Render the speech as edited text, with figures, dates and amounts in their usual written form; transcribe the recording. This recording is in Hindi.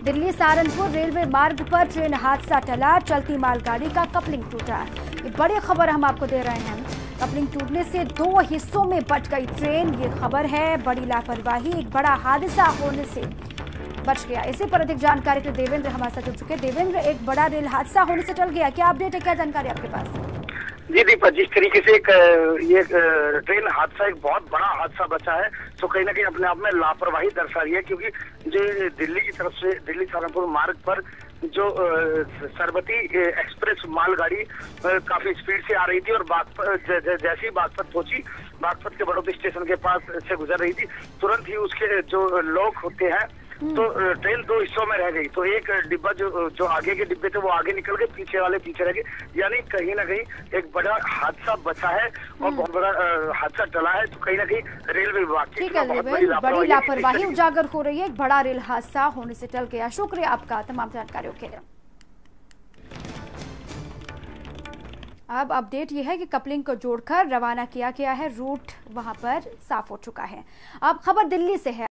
दिल्ली सहारनपुर रेलवे मार्ग पर ट्रेन हादसा टला, चलती मालगाड़ी का कपलिंग टूटा। ये बड़ी खबर हम आपको दे रहे हैं। कपलिंग टूटने से 2 हिस्सों में बट गई ट्रेन। ये खबर है, बड़ी लापरवाही, एक बड़ा हादसा होने से बच गया। इसी पर अधिक जानकारी के लिए देवेंद्र हमारे साथ जुड़ चुके। देवेंद्र, एक बड़ा रेल हादसा होने से टल गया, क्या अपडेट है, क्या जानकारी आपके पास? जी दीपा, जिस तरीके से ये ट्रेन हादसा एक बहुत बड़ा हादसा बचा है, तो कहीं ना कहीं अपने आप में लापरवाही दर्शा रही है। क्योंकि जो दिल्ली की तरफ से दिल्ली सहारनपुर मार्ग पर जो सरबती एक्सप्रेस मालगाड़ी काफी स्पीड से आ रही थी और जैसे ही बागपत पहुंची, बागपत के बड़ौती स्टेशन के पास से गुजर रही थी, तुरंत ही उसके जो लोग होते हैं तो ट्रेन 2 हिस्सों में रह गई। तो एक डिब्बा जो आगे के डिब्बे थे वो आगे निकल गए, पीछे वाले पीछे रह गए। यानी कहीं ना कहीं एक बड़ा हादसा बचा है और बहुत बड़ा हादसा टला है। तो कहीं ना कहीं रेलवे विभाग की बड़ी लापरवाही उजागर हो रही है। एक बड़ा रेल हादसा होने से टल गया। शुक्रिया आपका तमाम जानकारियों के लिए। अब अपडेट यह है कि कपलिंग को जोड़कर रवाना किया गया है, रूट वहां पर साफ हो चुका है। अब खबर दिल्ली से है।